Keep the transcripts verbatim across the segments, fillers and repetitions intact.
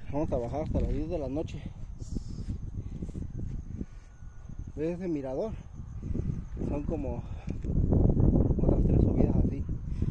Vamos a bajar hasta las diez de la noche. ¿Ves ese mirador? Son como otras tres subidas así.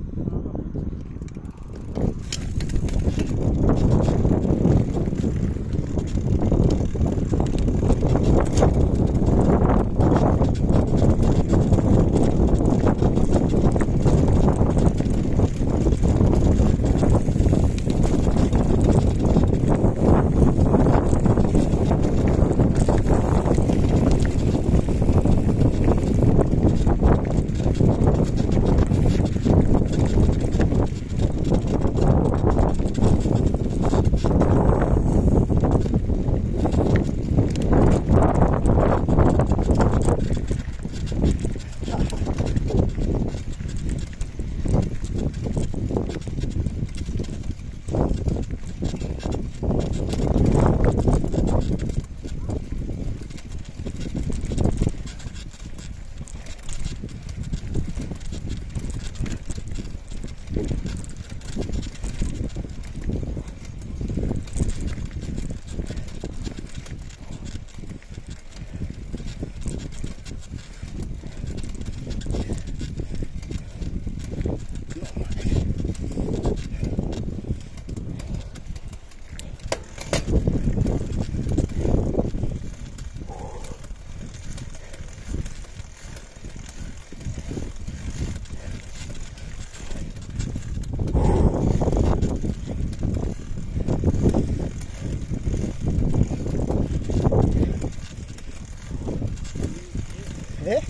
¿Eh?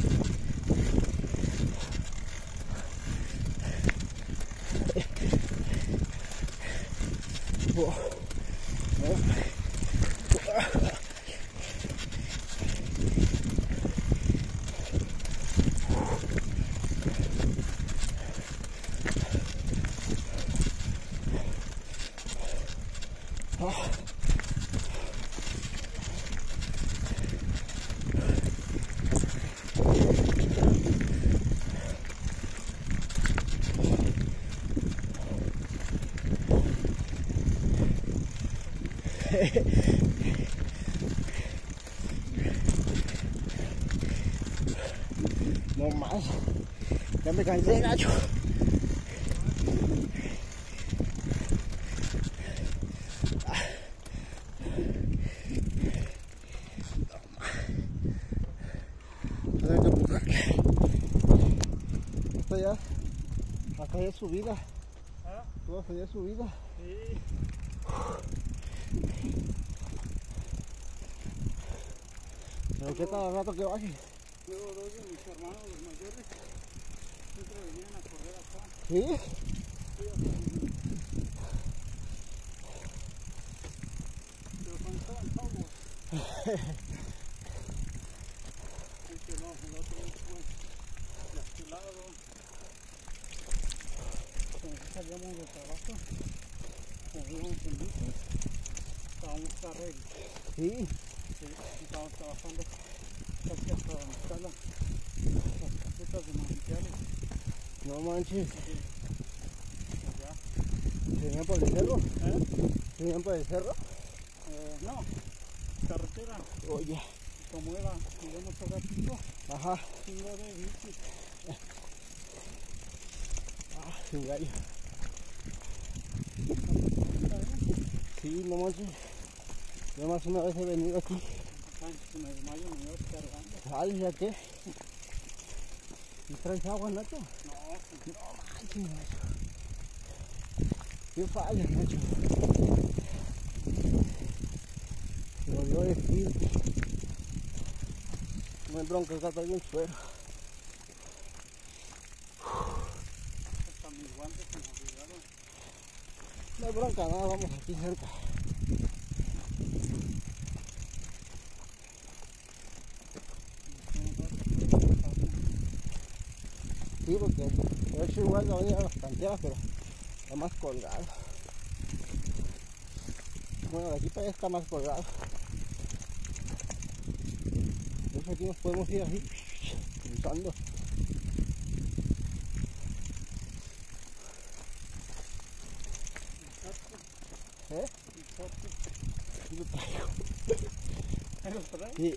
Oh. Oh. No más, ya me cansé, gacho. Tengo que buscar. Esta ya, acá ya es subida. ¿Ah? Toda ya es subida. Sí. ¿Pero qué tal el rato que baje? Luego dos de mis hermanos, los mayores, siempre venían a correr acá. ¿Sí? Sí, pero cuando estaban chavos. Es que no, el otro fue lastimado. Cuando salíamos del trabajo, cuando íbamos en bici, estábamos carreros. Sí. Sí, estábamos trabajando casi hasta donde están las, las casetas de manantiales. No manches. Sí, allá. ¿Se venían por el cerro? ¿Eh? ¿Se venían por el cerro? Eh, no, carretera. Oye. Como era, digamos, gatito. Ajá. Chingo de bici. Ah, sin gallo. Sí, no manches. Yo más una vez he venido aquí. Si me desmayo me voy cargando. ¿Sales ya qué? ¿Y traes agua, Nacho? No, no manches, Nacho. ¿Qué falla, Nacho? Se me olvidó decir. No hay bronca, está todo bien suero. hasta mis guantes se me olvidaron. No hay bronca, nada, vamos aquí cerca. Sí, porque de hecho igual no venía a las canteras, pero está más colgado. Bueno, de aquí para allá está más colgado. Entonces aquí nos podemos ir así, cruzando. ¿Eh? lo traigo. ¿Ahí los traes? Sí.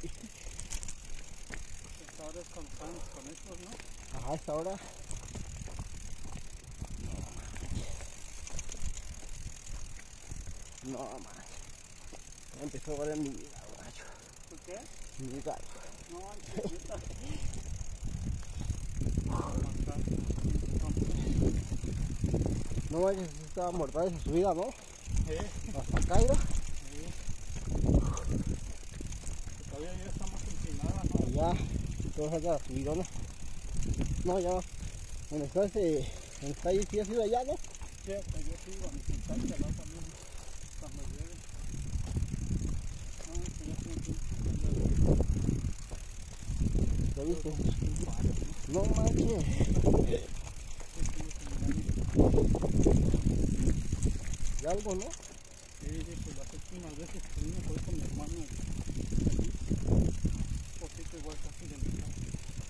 Esta hora es cuando están con estos, ¿no? Ajá, esta hora. No, man. Ya empezó a valer mi vida, borracho. ¿Por qué? Mi vida. No, antes, neta. No manches, estaba mortal esa subida, ¿no? ¿Eh? Hasta acá, ¿no? Todavía ya está más empinada, ¿no? Ya, todo salga la subidona. No, ya. Bueno, está ese. ¿Dónde está ahí? ¿Sí ha sido allá, no? Sí, hasta yo sigo a mi cincuenta, ¿no? También, cuando llegue. No, que ya estoy en ¿Lo viste? No manches. ¿Y algo, no? Sí, pues las últimas veces que vine fue con mi hermano allí. Un poquito igual casi de mi casa.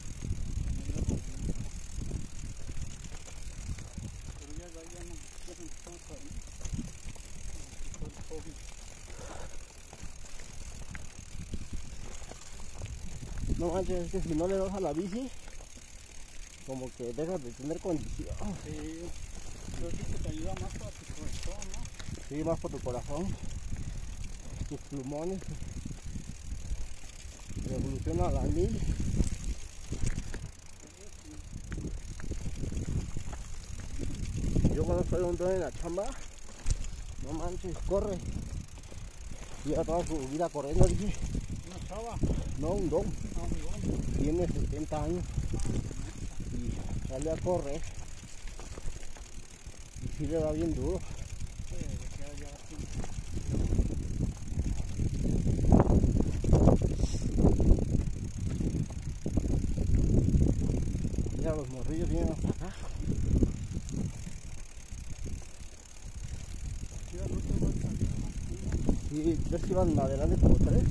Pero ya, ya, ya no, ya no estamos ahí. Fue el COVID. No manches, es que si no le das a la bici, como que dejas de tener condición. Sí, creo que te ayuda más para tu corazón, ¿no? Sí, más por tu corazón, tus plumones, revoluciona a la mil. Yo cuando estoy un don en la chamba, no manches, corre. Lleva toda su vida corriendo, dije. Una chava, No, un don. no, mi don. Tiene setenta años y sale a correr. Y sí le va bien duro. Sí, ya, ya, sí. Mira, los morrillos vienen hasta acá. Ya no te voy a salir más. Y ves que iban adelante como tres.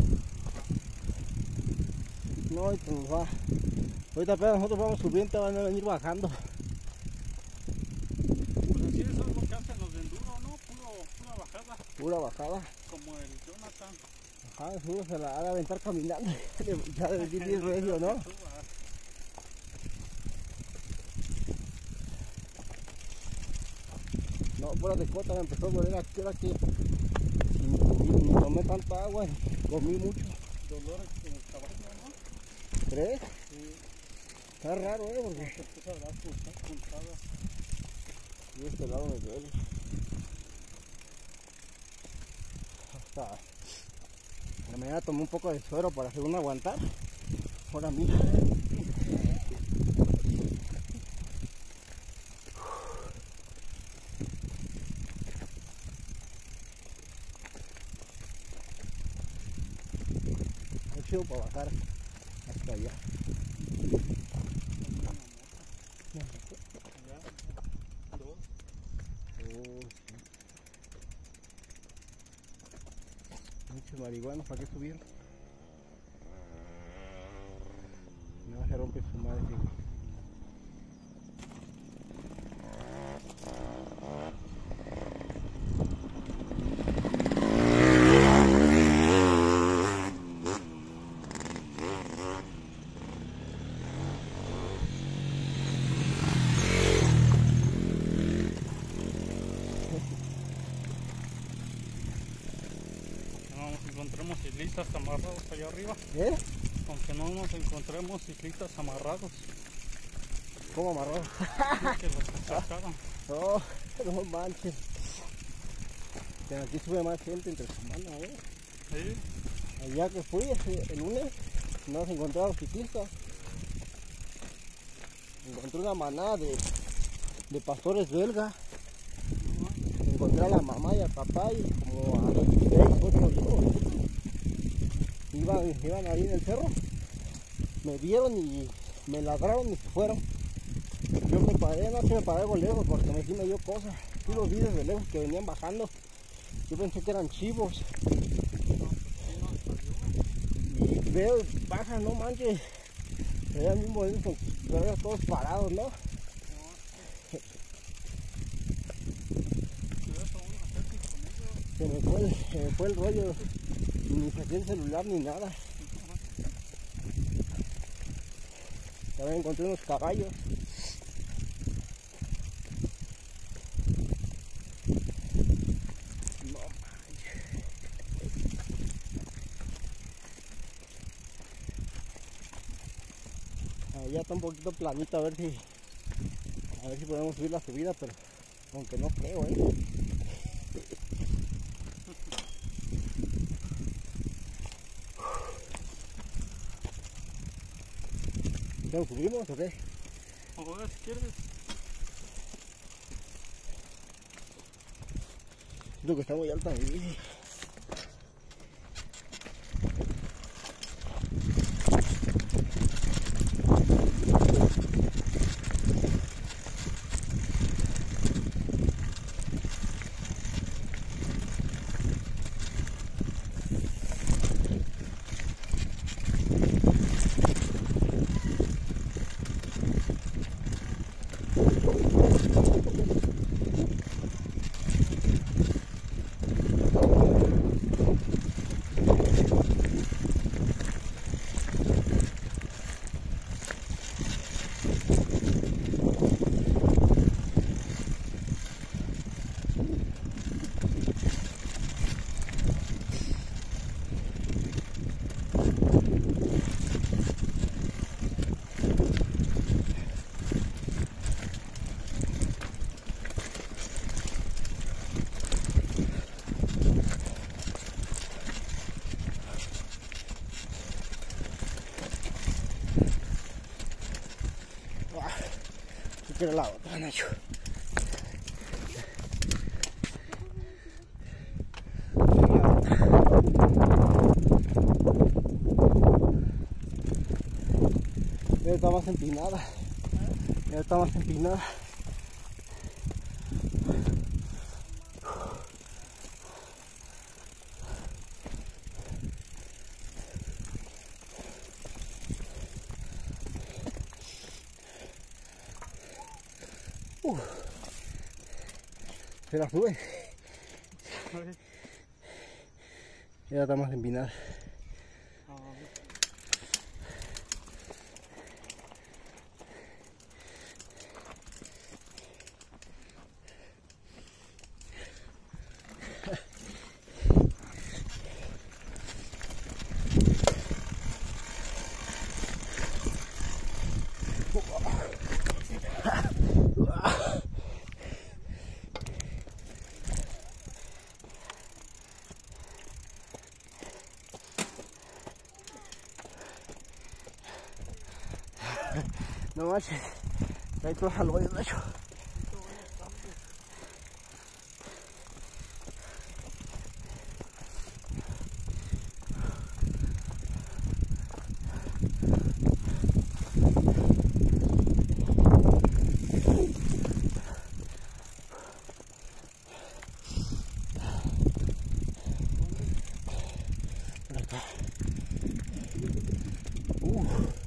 No, ahorita nos va. Ahorita apenas nosotros vamos subiendo, van a venir bajando. Pues así eso es lo que hacen los de enduro, ¿no? Puro, pura bajada, Pura bajada. como el Jonathan. Ajá, seguro se la ha de aventar caminando. Ya de venir bien recio, ¿no? No, fuera de cota me empezó a doler aquí, era que ni, ni tomé tanta agua, ni comí mucho. Dolores en el caballo, ¿no? ¿Crees? Sí, Está raro, ¿eh? Porque después habrá puntadas. y este lado me duele. Hasta la mañana tomé un poco de suero para según aguantar. Ahora mira. Es chido para bajar hasta allá. Allá, dos. Oh, sí. Muchos marihuanos, ¿para qué subieron? No se rompe su madre. Sí. No nos encontremos ciclistas amarrados allá arriba. ¿Eh? Aunque no nos encontremos ciclistas amarrados. ¿Cómo amarró? Que los sacaron. Oh, no manches. Pero aquí sube más gente entre semana, ¿eh? Sí. Allá que fui ese- el lunes, no se encontraron ciclistas. Encontré una manada de, de pastores belga. Encontré a la mamá y al papá y como a seis, ocho hijos. Iban, iban ahí en el cerro. Me vieron y me ladraron y se fueron. Yo me paré, no se me paré algo lejos porque me, sí me dio cosa. Sí los vi desde lejos que venían bajando. Yo pensé que eran chivos. Y veo, bajan, no manches. Se veían bien bonitos con sus vergas todos parados, ¿no? Se me fue el, se me fue el rollo, ni saqué el celular ni nada. También encontré unos caballos. No manches. Allá está un poquito planito, a ver si a ver si podemos subir la subida, pero aunque no creo, eh. ¿Nos subimos o qué? A ver si quieres. Siento que está muy alta mi bici. Yo quiero la otra, Nacho. Ya está más empinada. Ya está más empinada. Uh, se la sube. Ya está más empinada. No manches, ahí todo al hoyo, Nacho. Por acá. Uh.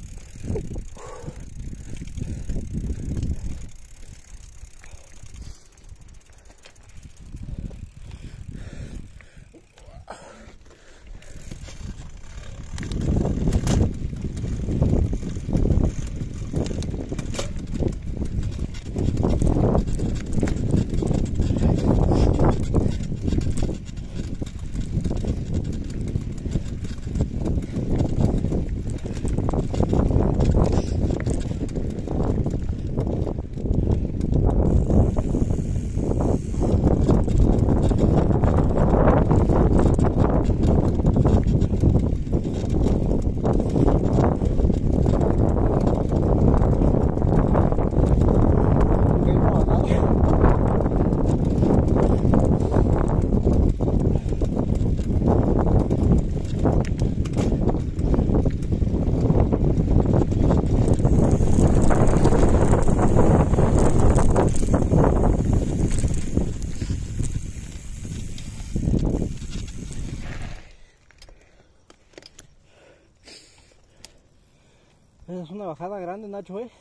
Esa es una bajada grande, Nacho, ¿eh?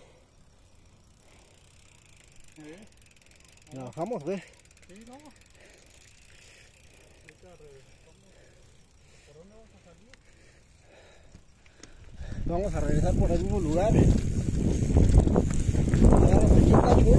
¿Eh? ¿La bajamos, güey? Sí, no. ¿Por dónde vamos a salir? Vamos a regresar por el mismo lugar. Ya, aquí está, güey.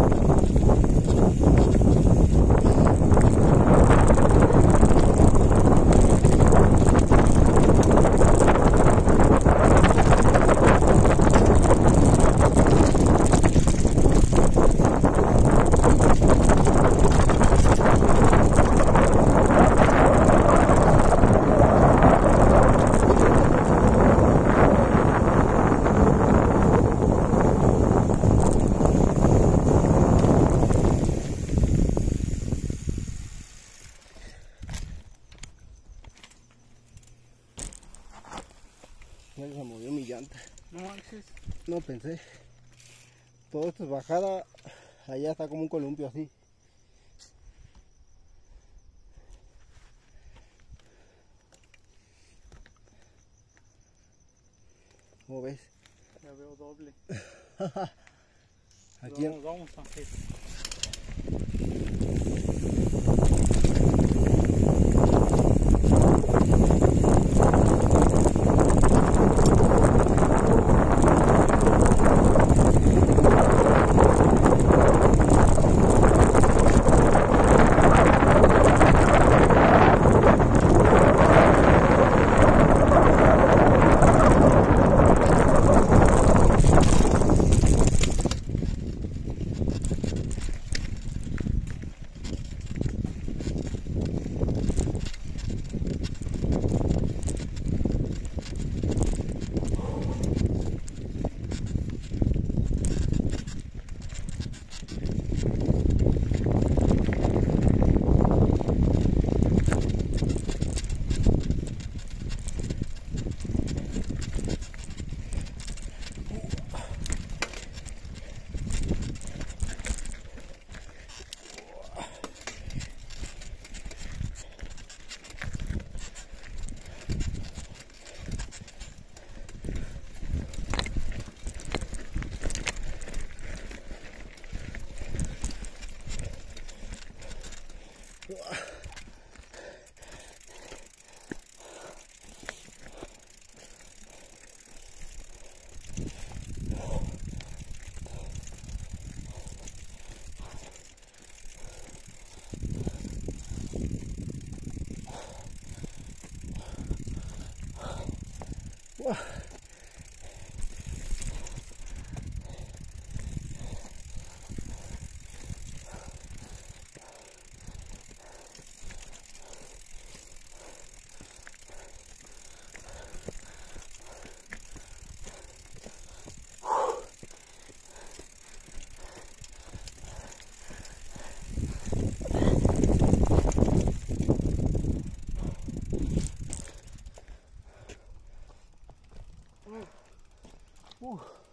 Ya se movió mi llanta. No manches. No pensé. Todo esto es bajada. Allá está como un columpio así. ¿Cómo ves? Ya veo doble. Aquí Vamos, vamos, Ángel. Uh.